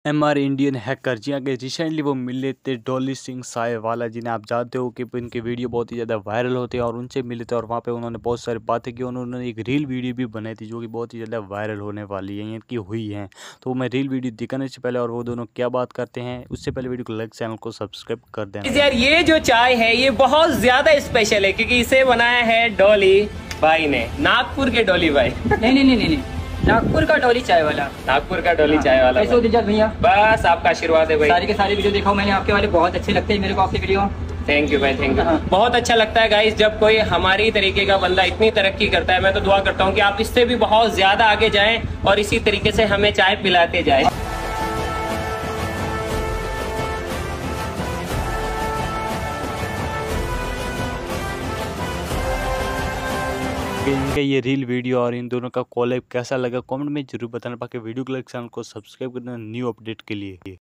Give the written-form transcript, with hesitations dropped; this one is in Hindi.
एमआर इंडियन हैकर जी आगे रिसेंटली वो मिले थे डॉली सिंह सायवाला जिन्हें आप जानते हो कि इनके वीडियो बहुत ही ज़्यादा वायरल होते हैं और उनसे मिले थे और वहाँ पे उन्होंने बहुत सारी बातें की। उन्होंने एक रील वीडियो भी बनाई थी जो कि बहुत ही ज़्यादा वायरल होने वाली है इनकी हुई है। तो मैं रील वीडियो दिखाने से पहले और वो दोनों क्या बात करते हैं उससे पहले वीडियो को लाइक चैनल को सब्सक्राइब कर देना। यार ये जो चाय है ये बहुत ज्यादा स्पेशल है क्योंकि इसे बनाया है डॉली भाई ने, नागपुर के डॉली भाई। नहीं, नागपुर का डॉली चाय वाला। नागपुर का डॉली चाय वाला। कैसे हो दिलजाद भैया? बस आपका आशीर्वाद है भाई। सारे के सारे वीडियो देखा मैंने आपके वाले, बहुत अच्छे लगते हैं मेरे को आपके वीडियो। थैंक यू भाई, थैंक यू। बहुत अच्छा लगता है गाइस जब कोई हमारी तरीके का बंदा इतनी तरक्की करता है। मैं तो दुआ करता हूँ कि आप इससे भी बहुत ज्यादा आगे जाएं और इसी तरीके से हमें चाय पिलाते जाए। इनका ये रील वीडियो और इन दोनों का कॉलैब कैसा लगा कमेंट में जरूर बताना। बाकी वीडियो को लाइक चैनल को सब्सक्राइब करना न्यू अपडेट के लिए।